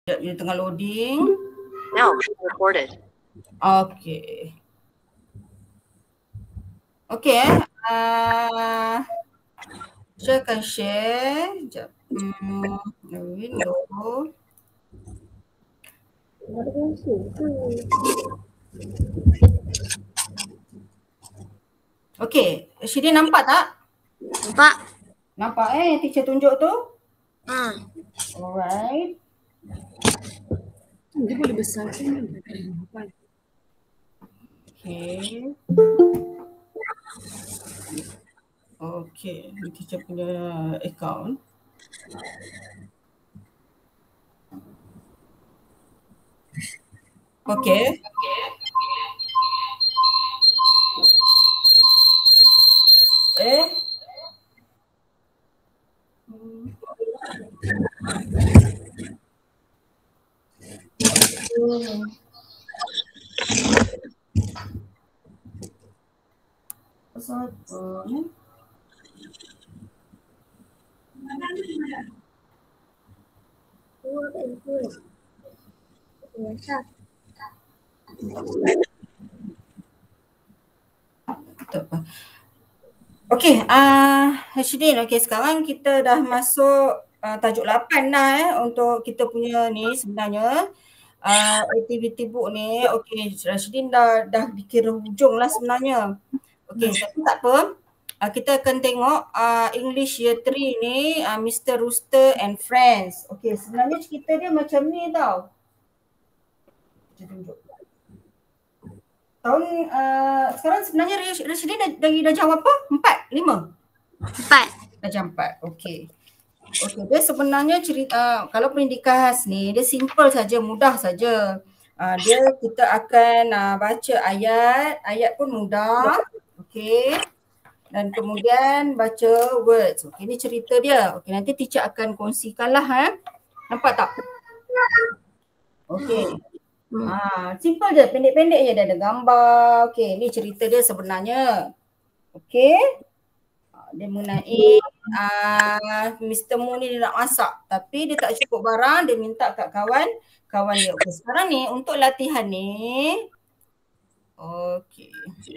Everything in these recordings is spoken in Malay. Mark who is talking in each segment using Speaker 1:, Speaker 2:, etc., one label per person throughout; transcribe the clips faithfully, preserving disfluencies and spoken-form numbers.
Speaker 1: Dia tengah loading.
Speaker 2: Now recorded.
Speaker 1: Okay. Okay eh. Uh, saya akan share. Sekejap. Hmm, window. Okay. Syedin nampak tak?
Speaker 2: Nampak?
Speaker 1: Nampak eh yang teacher tunjuk tu?
Speaker 2: Ha.
Speaker 1: Alright.
Speaker 3: Dia boleh besarkan.
Speaker 1: Okay. Okay. Ini teacher punya account. Okay. Eh. Hmm. Hmm. Pasal apa ni? Tak apa. Okey, ah uh, Syedin, okey sekarang kita dah masuk uh, tajuk lapan dah eh untuk kita punya ni sebenarnya uh, aktiviti book ni. Okey, Syedin dah dah dikira hujung lah sebenarnya. Okey, tapi tak apa. Uh, kita akan tengok uh, English Year three ni uh, Mister Rooster and Friends. Okey, sebenarnya cerita dia macam ni tau. Kita tunjuk. Tahun uh, sekarang sebenarnya Rashidin dah, dah, dah jam apa? Empat? Lima?
Speaker 2: Empat.
Speaker 1: Dah jam empat. Okey. Okey, dia sebenarnya cerita uh, kalau pendidikan khas ni dia simple saja, mudah saja. Uh, dia kita akan uh, baca ayat, ayat pun mudah. Okey. Dan kemudian baca words. Okey, ni cerita dia. Okey, nanti teacher akan kongsikanlah eh. Nampak tak? Okey. Hmm. Ah, simple je, pendek-pendek je, dia ada gambar. Okey, ni cerita dia sebenarnya. Okey. Dia mengenai uh, Mister Mu ni dia nak masak tapi dia tak cukup barang, dia minta kat kawan, kawan dia. Okey, sekarang ni untuk latihan ni. Okey.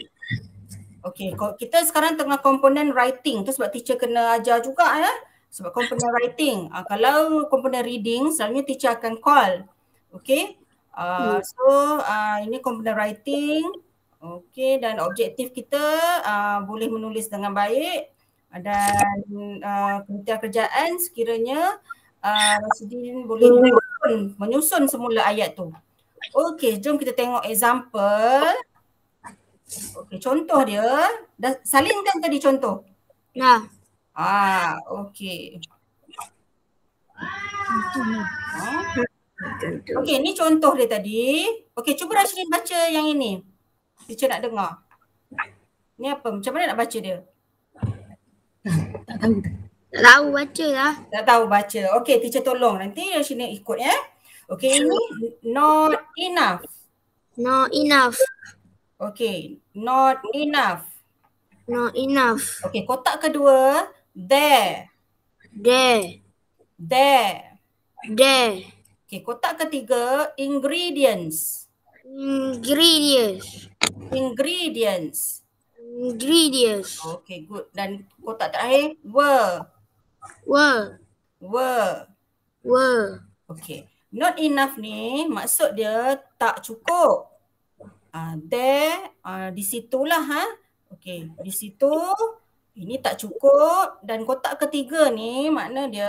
Speaker 1: Okey, kita sekarang tengah komponen writing tu sebab teacher kena ajar juga ya. Sebab komponen writing. Uh, kalau komponen reading selalunya teacher akan call. Okey. Uh, so uh, ini komponen writing. Okey, dan objektif kita uh, boleh menulis dengan baik dan uh, kementerian kerjaan sekiranya uh, Rashidin boleh menyusun, menyusun semula ayat tu. Okey, jom kita tengok example. Okey, contoh dia. Dah salin kan tadi contoh?
Speaker 2: Nah.
Speaker 1: Ah, okey. Ah. Okey, ni contoh dia tadi. Okey, cuba Rashidin baca yang ini. Teacher nak dengar. Ni apa? Macam mana nak baca dia?
Speaker 3: Tak tahu.
Speaker 2: Tak tahu baca lah.
Speaker 1: Tak tahu baca. Okey, teacher tolong. Nanti Rashidin ikut ya. Okey, ini not enough.
Speaker 2: Not enough.
Speaker 1: Okey, not enough.
Speaker 2: Not enough.
Speaker 1: Okey, kotak kedua, there.
Speaker 2: There.
Speaker 1: There.
Speaker 2: There.
Speaker 1: Okey, kotak ketiga, ingredients.
Speaker 2: Ingredients.
Speaker 1: Ingredients.
Speaker 2: Ingredients.
Speaker 1: Okey, good. Dan kotak terakhir, were.
Speaker 2: Were.
Speaker 1: Were.
Speaker 2: Were.
Speaker 1: Okey, not enough ni maksud dia tak cukup. Uh, there, uh, di situlah ha. Okey, di situ ini tak cukup dan kotak ketiga ni makna dia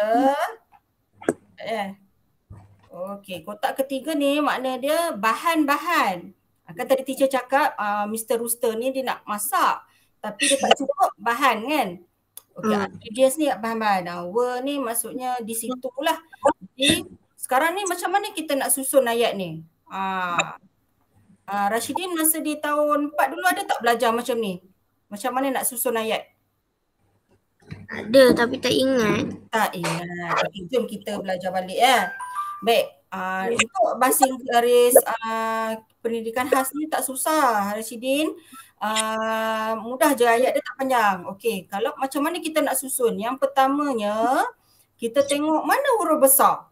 Speaker 1: eh okey, kotak ketiga ni makna dia bahan-bahan. Kan tadi teacher cakap uh, Mister Rooster ni dia nak masak tapi dia tak cukup bahan kan. Okey, hmm. ingredients ni bahan-bahan. Uh, were ni maksudnya di situlah. Jadi sekarang ni macam mana kita nak susun ayat ni? Ah. Uh, Rashidin masa di tahun empat dulu ada tak belajar macam ni? Macam mana nak susun ayat?
Speaker 2: Ada tapi tak ingat.
Speaker 1: Tak ingat. Okay, jom kita belajar balik ya. Baik, uh, untuk bahasa Inggeris uh, pendidikan khas ni tak susah Rashidin. Uh, mudah je, ayat dia tak panjang. Okey, kalau macam mana kita nak susun? Yang pertamanya kita tengok mana huruf besar.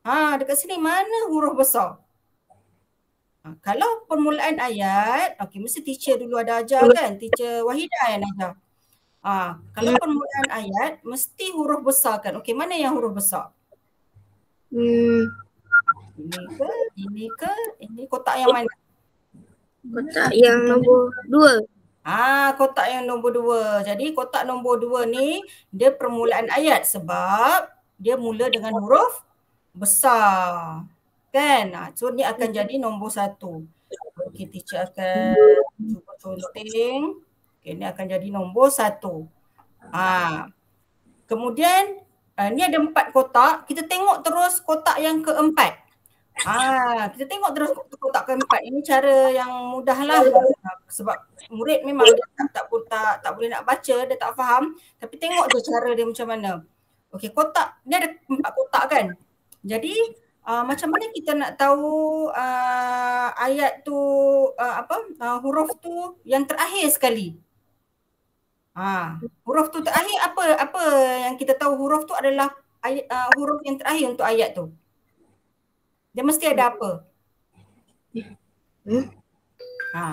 Speaker 1: Ha, dekat sini mana huruf besar? Ha, kalau permulaan ayat, okey mesti teacher dulu ada ajar kan? Teacher Wahidah yang ajar. Ha, kalau permulaan ayat mesti huruf besar kan? Okey, mana yang huruf besar?
Speaker 2: Hmm,
Speaker 1: Ini ke? Ini ke? Ini kotak yang mana?
Speaker 2: kotak yang nombor dua.
Speaker 1: Ah, kotak yang nombor dua. Jadi kotak nombor dua ni dia permulaan ayat sebab dia mula dengan huruf besar. Kan? Ah, so ni akan jadi nombor satu. Okey, teacher akan cuba conteng. Okey, ni akan jadi nombor satu. Ah. Kemudian uh, ni ada empat kotak. Kita tengok terus kotak yang keempat. Ah, kita tengok terus kotak keempat. Ini cara yang mudah lah. Sebab murid memang dia tak, tak, tak, tak boleh nak baca, dia tak faham. Tapi tengok je cara dia macam mana. Okey, kotak. Ni ada empat kotak kan. Jadi uh, macam mana kita nak tahu uh, ayat tu, uh, apa, uh, huruf tu yang terakhir sekali. Ha, huruf tu terakhir apa apa yang kita tahu huruf tu adalah ayat, uh, huruf yang terakhir untuk ayat tu. Dia mesti ada apa?
Speaker 2: Hmm?
Speaker 1: Ha.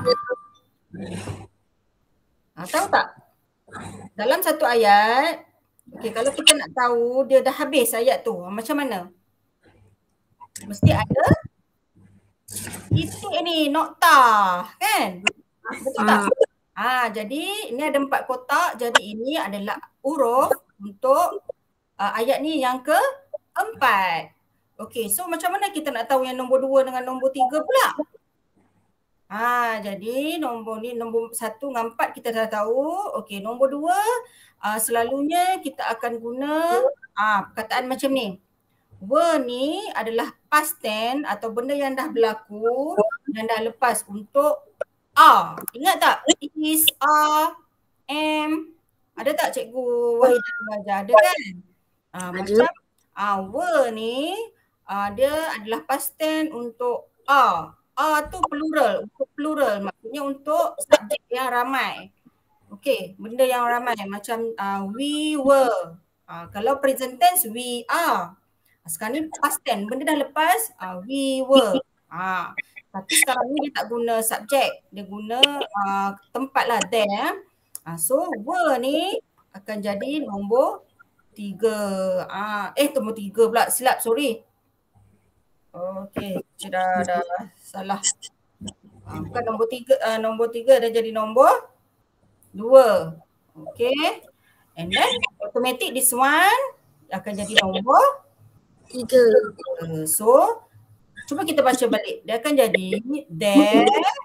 Speaker 1: Ha, tahu tak? Dalam satu ayat, okey, kalau kita nak tahu dia dah habis ayat tu, macam mana? Mesti ada titik ni, nokta, kan? Betul tak? Ha, jadi ini ada empat kotak, jadi ini adalah huruf untuk uh, ayat ni yang keempat. Okey, so macam mana kita nak tahu yang nombor dua dengan nombor tiga pula? Ha, jadi nombor ni, nombor satu dengan empat kita dah tahu. Okey, nombor dua uh, selalunya kita akan guna uh, perkataan macam ni. Were ni adalah past tense atau benda yang dah berlaku, yang dah lepas untuk are. Ingat tak? Is, are, am. Ada tak cikgu Wahidah mengajar? Ada kan? Uh, macam uh, were ni uh, dia adalah past tense untuk are. Are tu plural, untuk plural maksudnya untuk subjek yang ramai. Okey, benda yang ramai macam uh, we were. Uh, kalau present tense we are. Sekarang ni past tense, benda dah lepas uh, we were. Uh, tapi sekarang ni dia tak guna subjek, dia guna uh, tempat lah, there. Uh, so were ni akan jadi nombor tiga. Uh, eh nombor tiga pula, silap, sorry. Okey, dah, dah salah. Uh, bukan nombor tiga, uh, nombor tiga dah jadi nombor dua. Okey. And then automatic this one akan jadi nombor
Speaker 2: tiga.
Speaker 1: Uh, so cuba kita baca balik. Dia akan jadi there.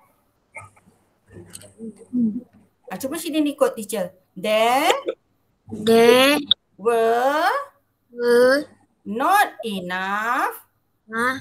Speaker 1: Ah, cuba sini ni quote teacher. There
Speaker 2: There
Speaker 1: were
Speaker 2: were
Speaker 1: not enough
Speaker 2: nah,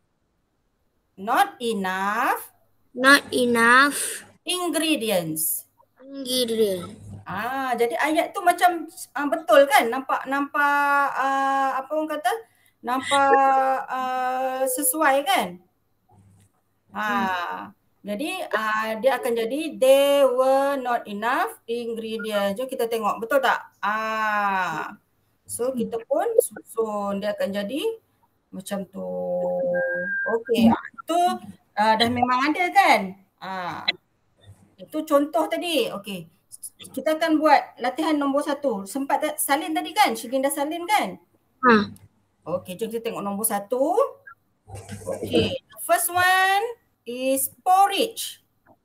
Speaker 1: not enough
Speaker 2: not enough
Speaker 1: ingredients.
Speaker 2: ingredient.
Speaker 1: Ah, jadi ayat tu macam ah, betul kan? Nampak nampak ah, apa orang kata? Nampak uh, sesuai kan? Ha, jadi uh, dia akan jadi there were not enough ingredients. Jom kita tengok, betul tak? Ah, so kita pun susun, dia akan jadi macam tu. Okey, itu uh, dah memang ada kan? Ah, itu contoh tadi. Okey, kita akan buat latihan nombor satu. Sempat tak salin tadi kan? Shirin dah salin kan?
Speaker 2: Ha.
Speaker 1: Okay, jom kita tengok nombor satu. Okay, the first one is porridge.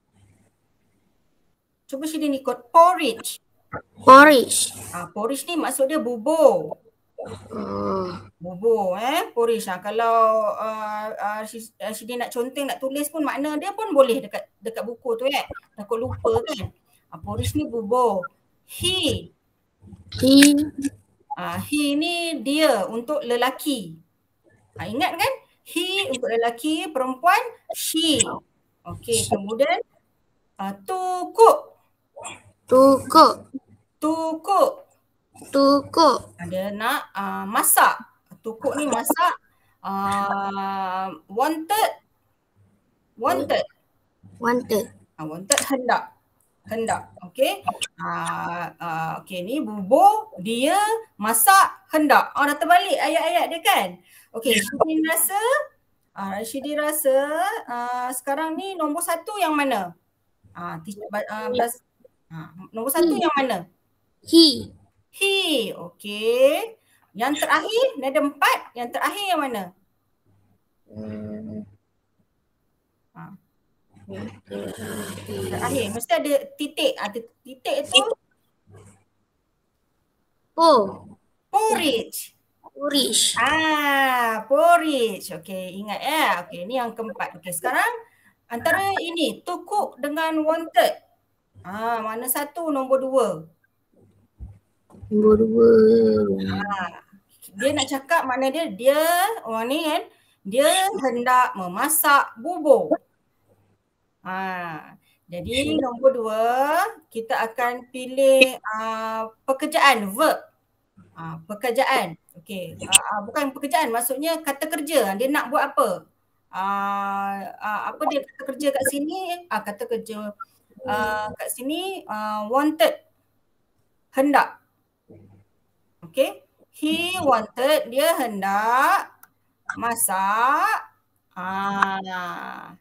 Speaker 1: Cuba sini ni kod porridge.
Speaker 2: Porridge.
Speaker 1: Ah, porridge ni maksud dia bubur.
Speaker 2: Oh.
Speaker 1: Bubur eh, porridge. Ah, kalau uh, uh, sini nak conteng, nak tulis pun makna dia pun boleh dekat dekat buku tu eh. Takut lupa kan. Ah, porridge ni bubur. He.
Speaker 2: He.
Speaker 1: Ah, he ni dia untuk lelaki. Ah, ingat kan? He untuk lelaki, perempuan she. Okey, kemudian uh, to cook.
Speaker 2: To cook.
Speaker 1: To cook.
Speaker 2: To cook.
Speaker 1: Dia nak uh, masak. To cook ni masak. Uh, wanted. Wanted.
Speaker 2: Wanted.
Speaker 1: Uh, wanted hendak. Hendak. Okey. Uh, uh, Okey, ni bubur, dia masak, hendak. Oh, dah terbalik ayat-ayat dia kan? Okay, Shidin rasa, uh, Shidin rasa uh, sekarang ni nombor satu yang mana? Uh, uh, bas, uh, nombor satu yang mana?
Speaker 2: He.
Speaker 1: He, okay. Yang terakhir, ni ada empat. Yang terakhir yang mana?
Speaker 2: Hmm.
Speaker 1: Ha. Terakhir, mesti ada titik. Ada titik itu
Speaker 2: Oh.
Speaker 1: porridge.
Speaker 2: Porridge.
Speaker 1: Ah, porridge. Okay, ingat ya. Okay, ni yang keempat. Okay, sekarang antara ini, to cook dengan wanted. Ah, mana satu, nombor dua?
Speaker 2: Nombor dua.
Speaker 1: Ah, dia nak cakap mana dia, dia, orang ni kan, dia hendak memasak bubur. Ah, jadi nombor dua, kita akan pilih uh, pekerjaan, verb. Uh, pekerjaan, okey. Uh, uh, bukan pekerjaan, maksudnya kata kerja. Dia nak buat apa? Uh, uh, apa dia kata kerja kat sini? Uh, kata kerja uh, kat sini uh, wanted, hendak. Okey. He wanted, dia hendak masak. Ah.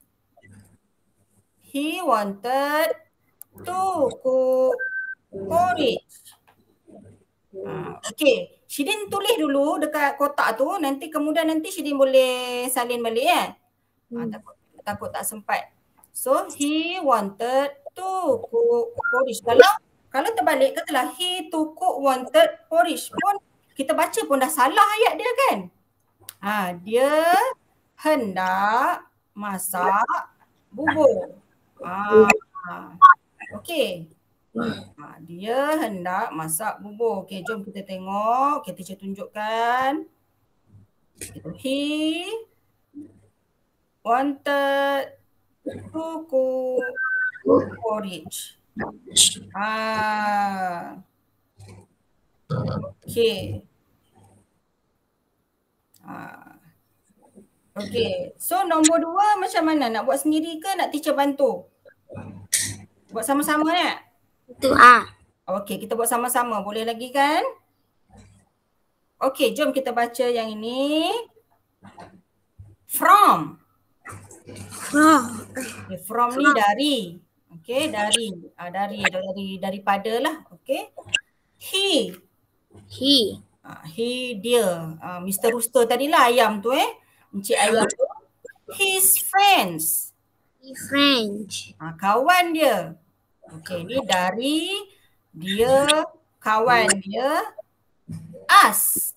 Speaker 1: He wanted to cook porridge. Uh, okay, Shidin tulis dulu dekat kotak tu, nanti kemudian nanti Shidin boleh salin balik ya. Uh, takut, takut tak sempat. So he wanted to cook porridge. Kalau kalau terbalik katalah he to cook wanted porridge pun kita baca pun dah salah ayat dia kan. Uh, dia hendak masak bubur. Ah, okey. Ah, dia hendak masak bubur. Okey, jom kita tengok. Okay, teacher tunjukkan. He wanted to cook porridge. Ah. Okey. Ah. Okey. So nombor dua macam mana? Nak buat sendiri ke nak teacher bantu? Buat sama-sama ya?
Speaker 2: Itu ah.
Speaker 1: Okey, kita buat sama-sama. Boleh lagi kan? Okey, jom kita baca yang ini. From.
Speaker 2: From.
Speaker 1: Okay, from ni dari. Okey, dari. Ah, dari, dari, daripada lah. Okey. He.
Speaker 2: He.
Speaker 1: Ah, he, dia. Ah, Mister Rooster tadilah ayam tu eh. Encik ayam tu. His friends.
Speaker 2: He French.
Speaker 1: Ah, kawan dia. Okey, ni dari dia, kawan dia. Ask.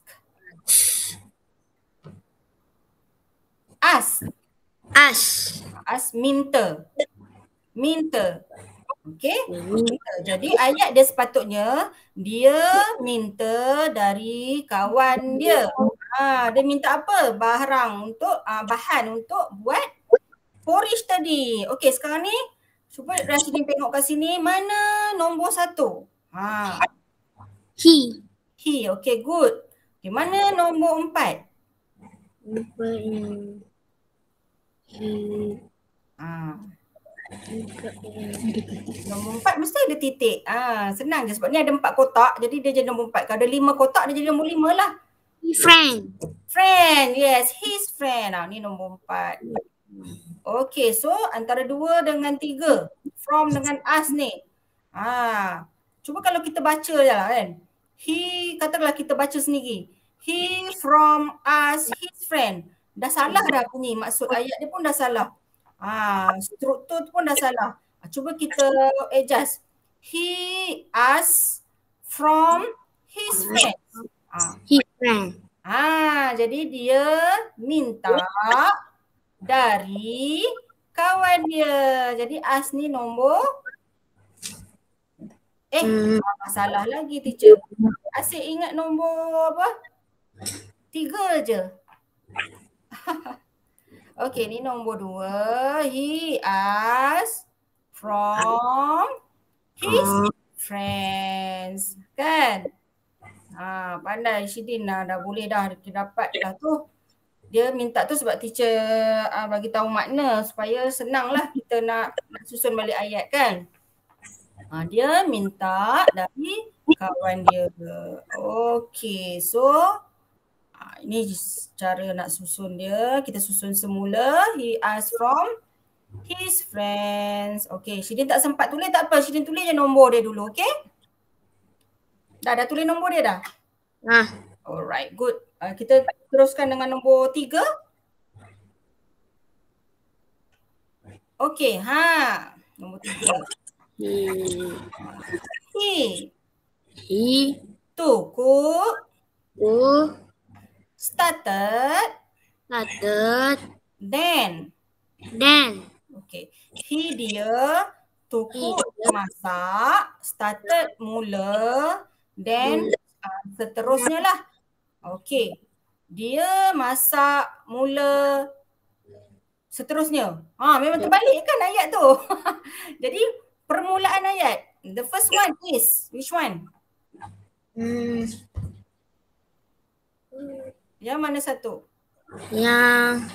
Speaker 1: Ask.
Speaker 2: Us.
Speaker 1: Ask minta. Minta. Okey. Minta. Jadi ayat dia sepatutnya dia minta dari kawan dia. Ha, dia minta apa? Barang untuk, uh, bahan untuk buat porridge tadi. Okey, sekarang ni cuba Rashidin tengok kat sini, mana nombor satu? Ha.
Speaker 2: He.
Speaker 1: He, okay, good. Okay, mana nombor empat?
Speaker 2: Nombor yang he.
Speaker 1: Ha. Nombor empat mesti ada titik. Ah, senang je sebab ni ada empat kotak, jadi dia jadi nombor empat. Kalau ada lima kotak, dia jadi nombor lima lah.
Speaker 2: He friend.
Speaker 1: Friend, yes, his friend. Ah, ni nombor empat. Okay, so antara dua dengan tiga. From dengan us ni. Ah, cuba kalau kita baca je lah kan. He, katakanlah kita baca sendiri. He from us, his friend. Dah salah dah bunyi. Maksud ayat dia pun dah salah. Ah, struktur tu pun dah salah. Ah, cuba kita adjust. He, us, from, his friend. Ah.
Speaker 2: He friend.
Speaker 1: Ah, jadi dia minta dari kawan dia. Jadi as ni nombor eh
Speaker 2: Hmm.
Speaker 1: ah, salah lagi teacher. Asyik ingat nombor apa? Tiga je. Okey, ni nombor dua. He asked from his friends. Kan? Ha, pandai Shidin dah, dah boleh dah, kita dapat dah tu. Dia minta tu sebab teacher uh, bagi tahu makna supaya senanglah kita nak, nak susun balik ayat kan. Ha, dia minta dari kawan dia. Okey, so Ini cara nak susun dia. Kita susun semula. He asked from his friends. Okay, Shidin tak sempat tulis tak apa. Shidin tulis je nombor dia dulu, okay? Dah, dah tulis nombor dia dah?
Speaker 2: Ah.
Speaker 1: Alright, good. Uh, kita teruskan dengan nombor tiga. Okay, ha. Nombor tiga.
Speaker 2: He.
Speaker 1: He.
Speaker 2: He.
Speaker 1: Tuku.
Speaker 2: Who.
Speaker 1: Started.
Speaker 2: Started.
Speaker 1: Then.
Speaker 2: Then.
Speaker 1: Okay. He dia. Tuku masak. Started mula. Then uh, seterusnya lah. Okay. Dia masak mula. Seterusnya. Ha, memang terbalik kan ayat tu. Jadi permulaan ayat. The first one is which one?
Speaker 2: Hmm.
Speaker 1: Yang mana satu?
Speaker 2: Yang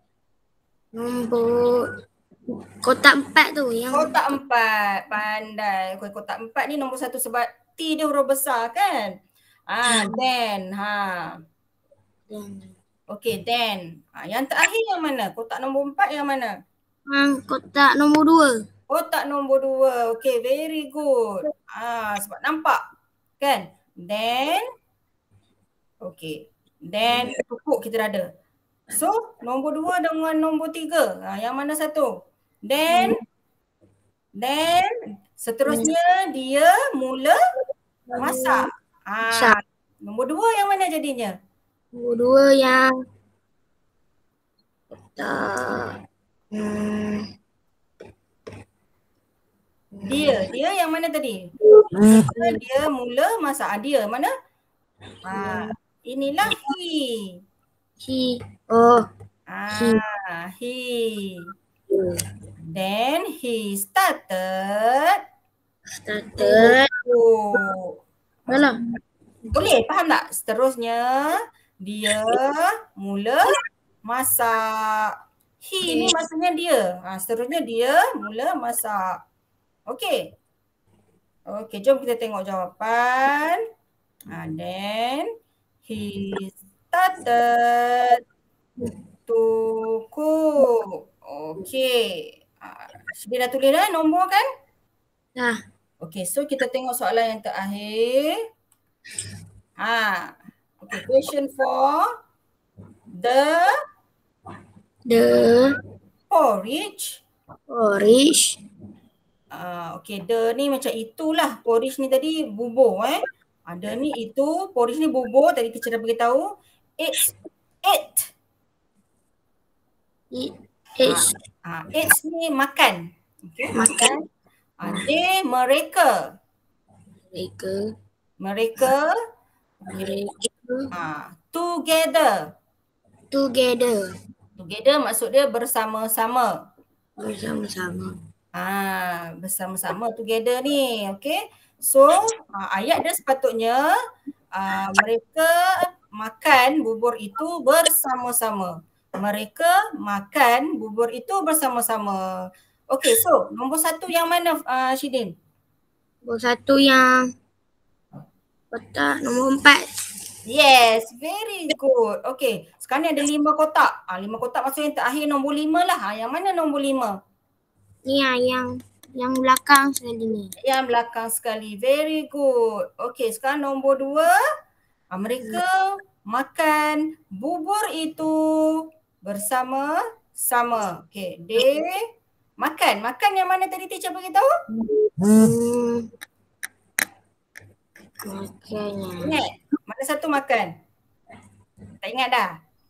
Speaker 2: nombor kotak empat tu. Yang
Speaker 1: Kotak empat. Pandai. Kotak empat ni nombor satu sebab T dia huruf besar kan? Ah, hmm. Then. Ha.
Speaker 2: Then.
Speaker 1: Okay, then. Ha, yang terakhir yang mana? Kotak nombor empat yang mana?
Speaker 2: Yang kotak nombor dua.
Speaker 1: Kotak nombor dua. Okay, very good. Ah, sebab nampak kan? Then. Okay. Then cukup kita dah ada. So, nombor dua dengan nombor tiga. Ha, yang mana satu? Then. Then. Seterusnya dia mula masak. Ah, nombor dua yang mana jadinya?
Speaker 2: Nombor dua yang kotak. Hmm.
Speaker 1: Dia, dia yang mana tadi? Dia mula masak. Dia mana? Ah, inilah he.
Speaker 2: He. Oh.
Speaker 1: Ah, he. Then he started.
Speaker 2: Started.
Speaker 1: Oh.
Speaker 2: Dalam.
Speaker 1: Boleh faham tak? Seterusnya dia mula masak. He ni maksudnya dia. Ha, seterusnya dia mula masak. Okey. Okey, jom kita tengok jawapan. Ha, then he started to cook. Okey. Ha, dia dah tulis dah nombor kan?
Speaker 2: Dah.
Speaker 1: Okey, so kita tengok soalan yang terakhir. Ha. Okay, question for the
Speaker 2: The
Speaker 1: porridge.
Speaker 2: porridge.
Speaker 1: Uh, okay, the ni macam itulah. Porridge ni tadi bubur eh. Ada ni itu, porridge ni bubur. Tadi teacher dah beritahu. It's it.
Speaker 2: It is.
Speaker 1: Ah, uh, it's ni makan. Okay,
Speaker 2: makan.
Speaker 1: Uh, they, mereka.
Speaker 2: Mereka.
Speaker 1: Mereka.
Speaker 2: Mereka.
Speaker 1: Ah, together.
Speaker 2: Together.
Speaker 1: Together maksud dia bersama-sama.
Speaker 2: Bersama-sama.
Speaker 1: Ah, bersama-sama together ni. Okay. So, uh, ayat dia sepatutnya uh, mereka makan bubur itu bersama-sama. Mereka makan bubur itu bersama-sama. Okay, so nombor satu yang mana uh, Shidin?
Speaker 2: Nombor satu yang kotak nombor empat.
Speaker 1: Yes, very good. Okay, sekarang ni ada lima kotak. Ah, lima kotak maksudnya yang terakhir nombor lima lah. Ah, yang mana nombor lima?
Speaker 2: Ni yang yang yang belakang sekali ni.
Speaker 1: Yang belakang sekali. Very good. Okay, sekarang nombor dua. Ah, mereka makan bubur itu bersama-sama. Okay, they makan. Makan yang mana tadi teacher beritahu?
Speaker 2: Hmm. Makan.
Speaker 1: Ingat? Mana satu makan? Tak ingat dah?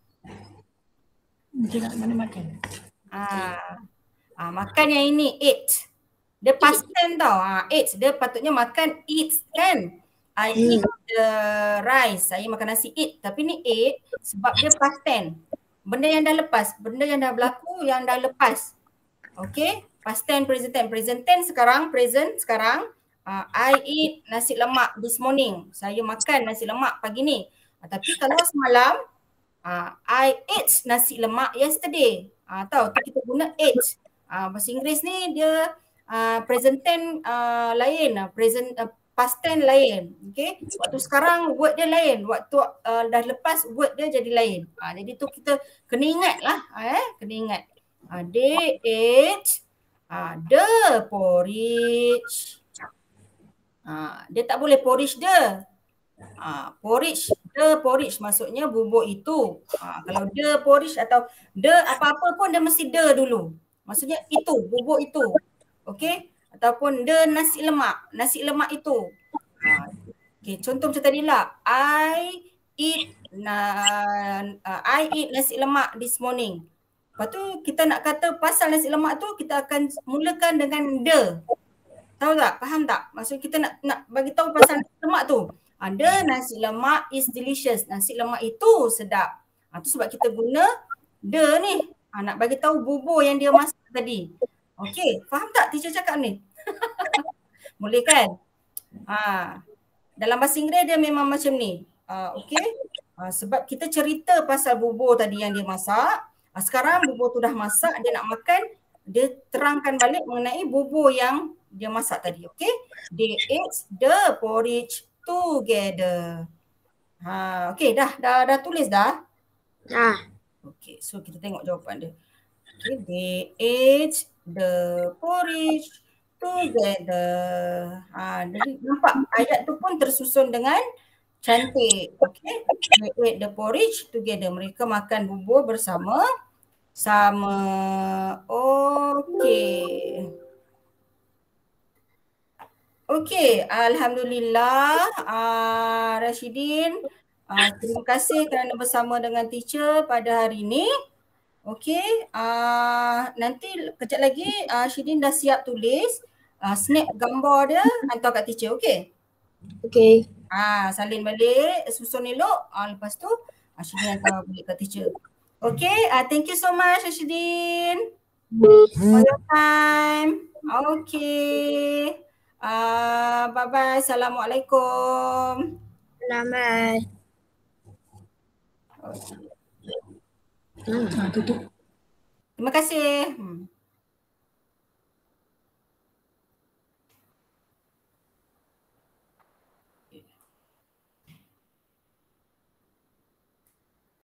Speaker 3: Tidak mana makan.
Speaker 1: Ah, ah, makan yang ini eat. Dia past tense tau. Ah, eat. Dia patutnya makan eat kan? I eat the rice. Saya makan nasi eat. Tapi ni eat sebab dia past tense. Benda yang dah lepas. Benda yang dah berlaku yang dah lepas. Okay. Past tense, present tense. Present tense sekarang. Present sekarang. Uh, I eat nasi lemak this morning. Saya makan nasi lemak pagi ni. Uh, tapi kalau semalam, uh, I ate nasi lemak yesterday. Uh, tahu tu kita guna ate. Uh, bahasa Inggeris ni dia uh, present tense uh, lain. Uh, present uh, past tense lain. Okay. Waktu sekarang word dia lain. Waktu uh, dah lepas word dia jadi lain. Ha, jadi tu kita kena ingat lah. Eh, kena ingat. Ha, they ate uh, the porridge. Ha, dia tak boleh porridge dia. Ha, porridge, the porridge maksudnya bubur itu. Ha, kalau the porridge atau the apa-apa pun dia mesti the dulu. Maksudnya itu, bubur itu. Okay. Ataupun the nasi lemak, nasi lemak itu. Ha, okay, contoh macam tadi lah. I eat, na, uh, I eat nasi lemak this morning. Lepas tu kita nak kata pasal nasi lemak tu kita akan mulakan dengan the. Tahu tak? Faham tak? Maksud kita nak nak bagi tahu pasal nasi lemak tu. Ada nasi lemak is delicious. Nasi lemak itu sedap. Ha, tu sebab kita guna the ni. Ha, nak bagi tahu bubur yang dia masak tadi. Okey, faham tak teacher cakap ni? Boleh kan? Ha, dalam bahasa Inggeris dia memang macam ni. Ha, okey. Ha, sebab kita cerita pasal bubur tadi yang dia masak. Ha, sekarang bubur tu dah masak, dia nak makan, dia terangkan balik mengenai bubur yang dia masak tadi. Okey. They ate the porridge together. Ha, okey, dah dah dah tulis dah.
Speaker 2: Ah.
Speaker 1: Okey, so kita tengok jawapan dia. Okay, they ate the porridge together. Ha, jadi nampak ayat tu pun tersusun dengan cantik. Okay, they ate the porridge together. Mereka makan bubur bersama sama. Okey. Okey, alhamdulillah uh, Rashidin. Uh, terima kasih kerana bersama dengan teacher pada hari ini. Okey, uh, nanti kejap lagi uh, Shidin dah siap tulis uh, snap gambar dia hantar kat teacher, okey?
Speaker 2: Okey.
Speaker 1: Ah, salin balik, susun elok, uh, lepas tu uh, Shidin hantar balik kat teacher. Okey, uh, thank you so much Shidin for your time. Okey. Uh, bye-bye, Assalamualaikum.
Speaker 2: Selamat.
Speaker 1: Okay.
Speaker 3: Ha, tutup.
Speaker 1: Terima kasih.